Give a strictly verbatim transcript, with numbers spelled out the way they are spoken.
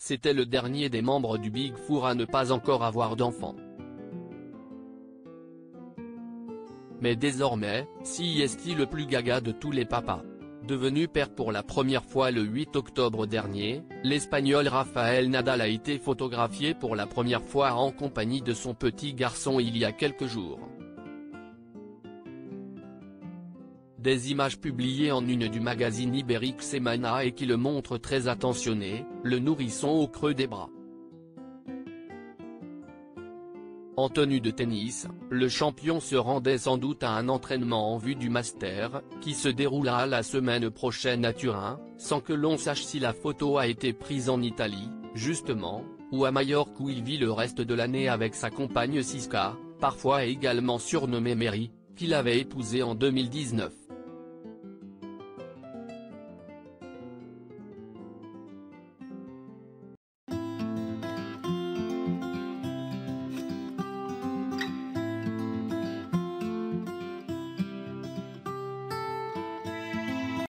c'était le dernier des membres du Big Four à ne pas encore avoir d'enfant. Mais désormais, si est le plus gaga de tous les papas. Devenu père pour la première fois le huit octobre dernier, l'Espagnol Rafael Nadal a été photographié pour la première fois en compagnie de son petit garçon il y a quelques jours. Des images publiées en une du magazine Ibérique Semana et qui le montrent très attentionné, le nourrisson au creux des bras. En tenue de tennis, le champion se rendait sans doute à un entraînement en vue du Master, qui se déroulera la semaine prochaine à Turin, sans que l'on sache si la photo a été prise en Italie, justement, ou à Majorque où il vit le reste de l'année avec sa compagne Siska, parfois également surnommée Mary, qu'il avait épousée en deux mille dix-neuf.